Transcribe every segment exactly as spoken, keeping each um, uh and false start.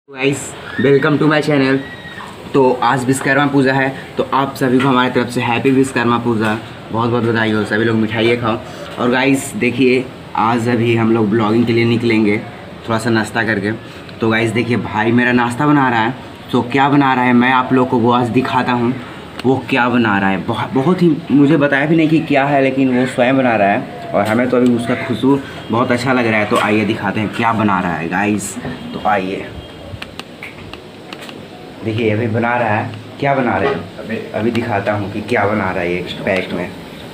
Guys welcome to my channel. तो आज विश्वकर्मा पूजा है, तो आप सभी को हमारी तरफ से हैप्पी विश्वकर्मा पूजा, बहुत बहुत बधाई हो। सभी लोग मिठाइयाँ खाओ। और गाइस देखिए, आज अभी हम लोग ब्लॉगिंग के लिए निकलेंगे थोड़ा सा नाश्ता करके। तो गाइस देखिए, भाई मेरा नाश्ता बना रहा है। तो क्या बना रहा है मैं आप लोग को वो आज दिखाता हूँ। वो क्या बना रहा है, बहुत बहुत ही मुझे बताया भी नहीं कि क्या है, लेकिन वो स्वयं बना रहा है और हमें तो अभी उसका खुशबू बहुत अच्छा लग रहा है। तो आइए दिखाते हैं क्या बना रहा है गाइस। तो आइए देखिए, अभी बना रहा है। क्या बना रहे हैं अभी अभी दिखाता हूँ कि क्या बना रहा है एक पैक में।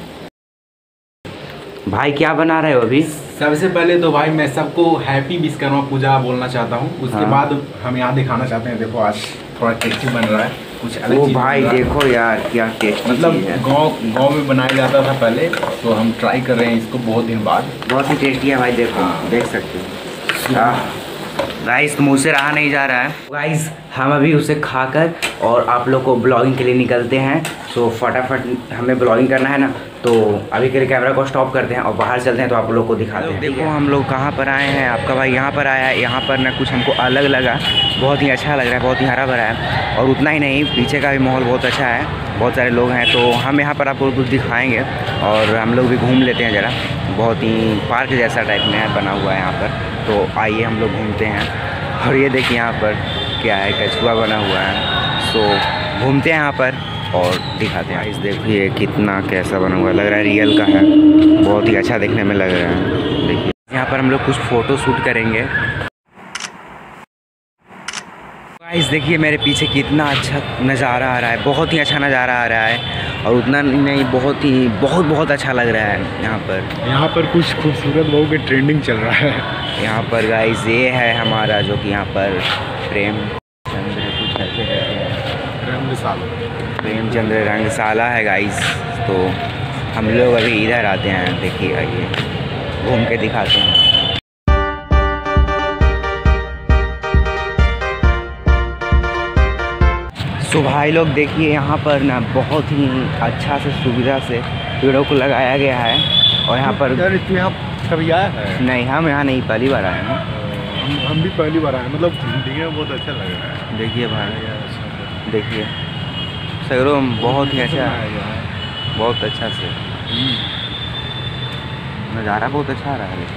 भाई क्या बना रहे हो अभी? सबसे पहले तो भाई मैं सबको हैप्पी विश्वकर्मा पूजा बोलना चाहता हूँ। उसके हाँ। बाद हम यहाँ दिखाना चाहते हैं, देखो आज थोड़ा टेस्टी बन रहा है, कुछ अलग वो चीज़ भाई बन रहा है। देखो यार क्या टेस्ट, मतलब गांव गांव में बनाया जाता था पहले, तो हम ट्राई कर रहे हैं इसको बहुत दिन बाद। बहुत ही टेस्टी है भाई, देखो हाँ। देख सकते हो गाइस। मुँह से रहा नहीं जा रहा है गाइस। हम अभी उसे खाकर और आप लोग को ब्लॉगिंग के लिए निकलते हैं। सो फटाफट हमें ब्लॉगिंग करना है ना, तो अभी के लिए कैमरा को स्टॉप करते हैं और बाहर चलते हैं, तो आप लोग को दिखाते हैं। देखो हम लोग कहाँ पर आए हैं। आपका भाई यहाँ पर आया है। यहाँ पर ना कुछ हमको अलग लगा, बहुत ही अच्छा लग रहा है, बहुत ही हरा भरा है। और उतना ही नहीं, पीछे का भी माहौल बहुत अच्छा है, बहुत सारे लोग हैं। तो हम यहाँ पर आपको कुछ दिखाएँगे और हम लोग भी घूम लेते हैं ज़रा। बहुत ही पार्क जैसा टाइप में है बना हुआ है यहाँ पर। तो आइए हम लोग घूमते हैं। और ये देखिए यहाँ पर क्या है, कछुआ बना हुआ है। सो घूमते हैं यहाँ पर और दिखाते हैं। इस देखिए कितना कैसा बना हुआ, लग रहा है रियल का है, बहुत ही अच्छा देखने में लग रहा है। देखिए यहाँ पर हम लोग कुछ फ़ोटो शूट करेंगे। गाइस देखिए मेरे पीछे कितना अच्छा नज़ारा आ रहा है, बहुत ही अच्छा नज़ारा आ रहा है। और उतना नहीं, बहुत ही बहुत बहुत अच्छा लग रहा है यहाँ पर। यहाँ पर कुछ खूबसूरत बहू के ट्रेंडिंग चल रहा है यहाँ पर गाइस ये है हमारा, जो कि यहाँ पर प्रेम चंद्र कुछ ऐसे कहते हैं, रंगशाला प्रेमचंद्र रंगशाला है गाइस। तो हम लोग अभी इधर आते हैं, देखिए आइए घूम के दिखाते हैं। तो भाई लोग देखिए, यहाँ पर ना बहुत ही अच्छा से सुविधा से पेड़ों को लगाया गया है। और यहाँ पर यहाँ कभी आया है? नहीं, हम यहाँ नहीं, पहली बार आए हैं। हम हम भी पहली बार आए, मतलब दिखने में बहुत अच्छा लग रहा है। देखिए भाई, देखिए सगरों बहुत ही अच्छा है, बहुत अच्छा से नज़ारा बहुत अच्छा आ रहा है।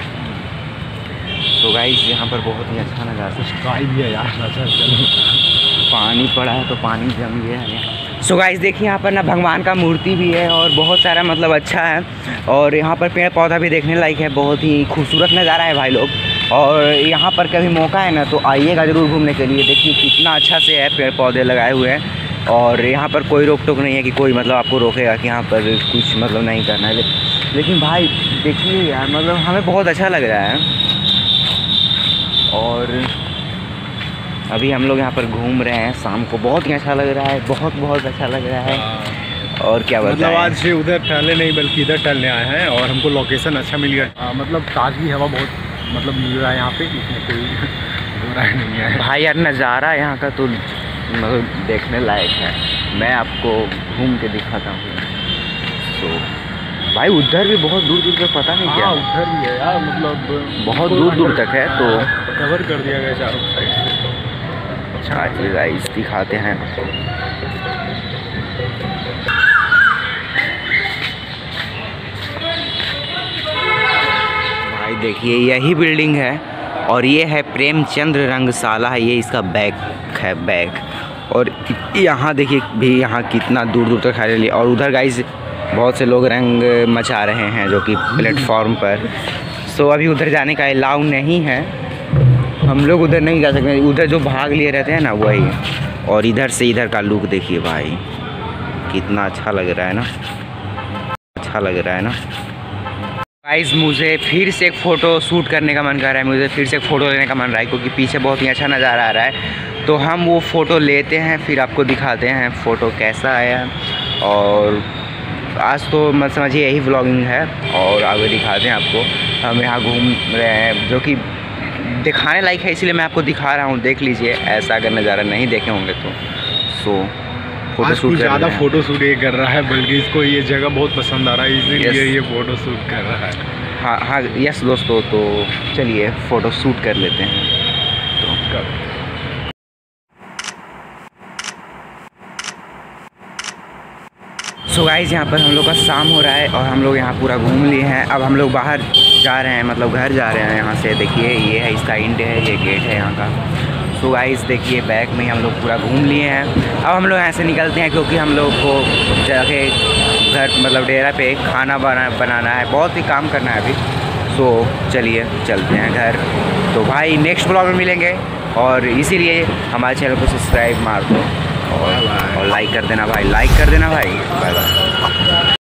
तो गाइस यहाँ पर बहुत ही अच्छा नज़ारा, स्काई भी है यार, अच्छा चलो। पानी पड़ा है तो पानी जम गया है। सो गाइस देखिए, यहाँ पर ना भगवान का मूर्ति भी है और बहुत सारा मतलब अच्छा है। और यहाँ पर पेड़ पौधा भी देखने लायक है, बहुत ही खूबसूरत नज़ारा है भाई लोग। और यहाँ पर कभी मौका है ना तो आइएगा ज़रूर घूमने के लिए। देखिए कितना अच्छा से है, पेड़ पौधे लगाए हुए हैं। और यहाँ पर कोई रोक टोक नहीं है कि कोई मतलब आपको रोकेगा कि यहाँ पर कुछ मतलब नहीं करना है। लेकिन भाई देखिए यार, मतलब हमें बहुत अच्छा लग रहा है। और अभी हम लोग यहाँ पर घूम रहे हैं, शाम को बहुत ही अच्छा लग रहा है, बहुत बहुत अच्छा लग रहा है। और क्या बताएं, मतलब आज से उधर टहलने नहीं बल्कि इधर टहलने आए हैं और हमको लोकेशन अच्छा मिल गया। मतलब ताज़गी हवा बहुत मतलब मिल रहा है यहाँ पे, इसमें कोई बुराई नहीं है भाई यार। नज़ारा यहाँ का तो मतलब देखने लायक है, मैं आपको घूम के दिखाता हूँ। तो भाई उधर भी बहुत दूर दूर तक पता नहीं क्या, उधर भी है यार, मतलब बहुत दूर दूर तक है। तो कवर कर दिया गया चारों साइड से। अच्छा गाइस दिखाते हैं। भाई देखिए यही बिल्डिंग है और ये है प्रेमचंद्र रंगशाला है, ये इसका बैग है, बैग। और यहाँ देखिए भी, यहाँ कितना दूर दूर तक हरियाली। और उधर गाइस बहुत से लोग रंग मचा रहे हैं जो कि प्लेटफॉर्म पर। सो अभी उधर जाने का अलाउ नहीं है, हम लोग उधर नहीं जा सकते। उधर जो भाग लिए रहते हैं ना वही। और इधर से इधर का लुक देखिए भाई, कितना अच्छा लग रहा है ना, अच्छा लग रहा है ना गाइस। मुझे फिर से एक फ़ोटो शूट करने का मन कर रहा है, मुझे फिर से एक फ़ोटो लेने का मन रहा है, क्योंकि पीछे बहुत ही अच्छा नज़ारा आ रहा है। तो हम वो फ़ोटो लेते हैं, फिर आपको दिखाते हैं फ़ोटो कैसा आया। और आज तो मत समझिए यही व्लॉगिंग है और आगे दिखाते हैं आपको। हम यहाँ घूम रहे हैं, जो कि दिखाने लायक है, इसलिए मैं आपको दिखा रहा हूँ, देख लीजिए। ऐसा अगर नज़ारा नहीं देखे होंगे तो सो फोटो शूट ज़्यादा फ़ोटो शूट ये कर रहा है, बल्कि इसको ये जगह बहुत पसंद आ रहा है, इसलिए ये फ़ोटो शूट कर रहा है। हाँ हाँ यस दोस्तों, तो चलिए फ़ोटो शूट कर लेते हैं। तो गाइस यहाँ पर हम लोग का शाम हो रहा है और हम लोग यहाँ पूरा घूम लिए हैं। अब हम लोग बाहर जा रहे हैं, मतलब घर जा रहे हैं यहाँ से। देखिए ये है इसका एंड है, ये गेट है यहाँ का। सो गाइस देखिए बैक में हम लोग पूरा घूम लिए हैं। अब हम लोग यहाँ से निकलते हैं क्योंकि हम लोग को जाके घर मतलब डेरा पे खाना बना बनाना है, बहुत ही काम करना है अभी। सो चलिए चलते हैं घर। तो भाई नेक्स्ट ब्लॉग में मिलेंगे और इसीलिए हमारे चैनल को सब्सक्राइब मार दो और, और लाइक कर देना भाई, लाइक कर देना भाई। Bye bye.